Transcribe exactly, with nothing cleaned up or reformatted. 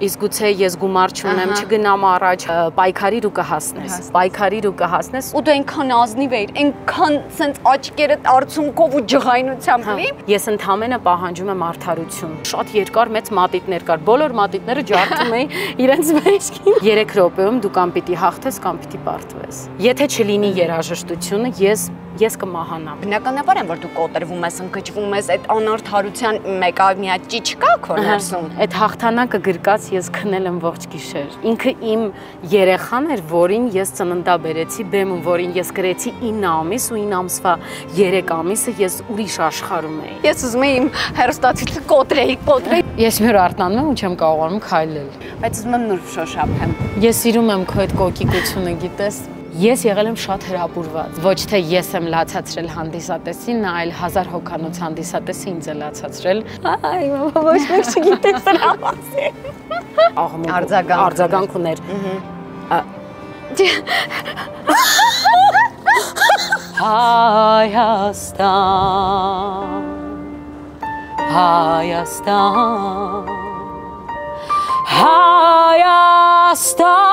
Իսկ գուցե ես գումար չունեմ, չգնամ առաջ, պայքարիր ու կհասնես, պայքարիր ու կհասնես։ Ու դու այնքան ազնիվ էիր, այնքան սենց աչքերդ արցունքով ու ջղայնությամբ լի։ Ես ընդամենը պահանջում եմ արդարություն։ Շատ երկար մեծ մատիտներ կար, բոլոր մատիտները ջարդում էին իրենց մեջքին։ Երեք րոպեում դու կամ պիտի հաղթես, կամ պիտի պարտվես։ Եթե չլինի երաժշտությունը, ես ես կմահանամ։ Բնականաբար եմ, որ դու կոտրվում ես, ընկճվում ես, այդ անարդարության մեկ այլ մի հատ ճիչ կա քո ներսում։ Այդ հաղթանակը գրկած ես քնել եմ ողջ գիշեր։ Ինքը իմ երեխան էր, որին ես ծննդա բերեցի բեմում, որին ես գրեցի ինը ամիս ու ինը ամսվա երեք ամիսը ես ուրիշ աշխարհում էի։ Ես ուզում եմ իմ հեռուստացույցը կոտրեի, կոտրեի։ Ես մի օր արտանում եմ ու չեմ կարողանում քայլել։ Բայց ուզում եմ նուրբ շոշափեմ։ Ես սիրում եմ քո այդ կոկիկությունը, գիտես։ Ես եղել եմ շատ հրապուրված, ոչ թե ես եմ լացացրել հանդիսատեսին, այլ հազար հոգանոց հանդիսատեսը ինձ է լացացրել։ Այ, ոչ մեկ չգիտես դրա մասին։ Արձագանք ուներ։ Հայաստան, Հայաստան, Հայաստան